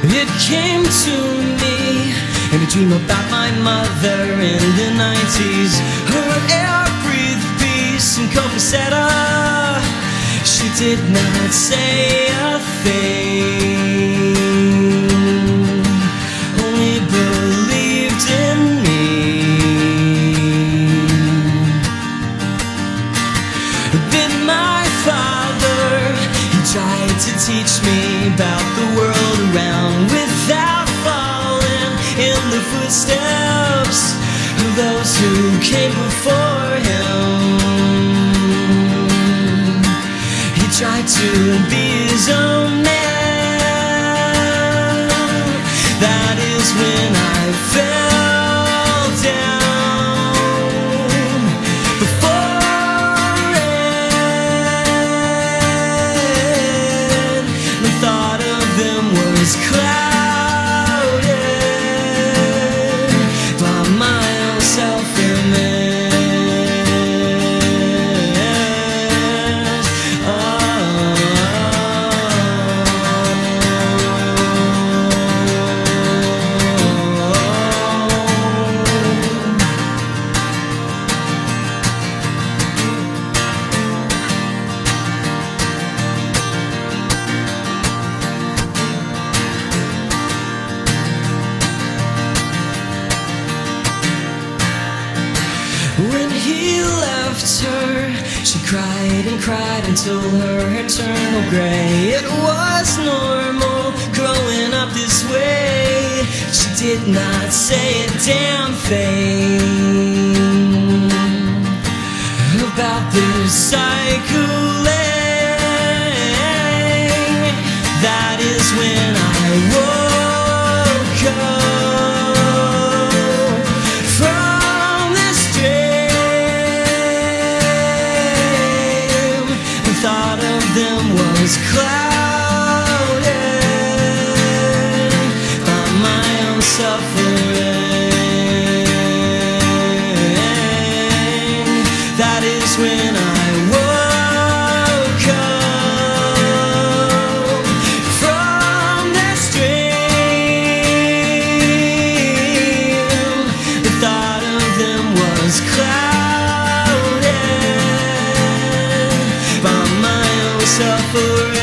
It came to me in a dream about my mother in the 90s. Her air breathed peace and Copacabana. She did not say a thing, only believed in me. Then my father, he tried to teach me about the world around without falling in the footsteps of those who came before him. He tried to be his own man. That is when I fell down before it. The thought of them was clouded by my own self-image. When he left her, she cried and cried until her hair turned gray. It was normal growing up this way. She did not say a damn thing about this cycling. That is when I woke up from this dream. The thought of them was clouded by my own suffering. That is when I woke up from this dream. The thought of them was clouded by my own suffering.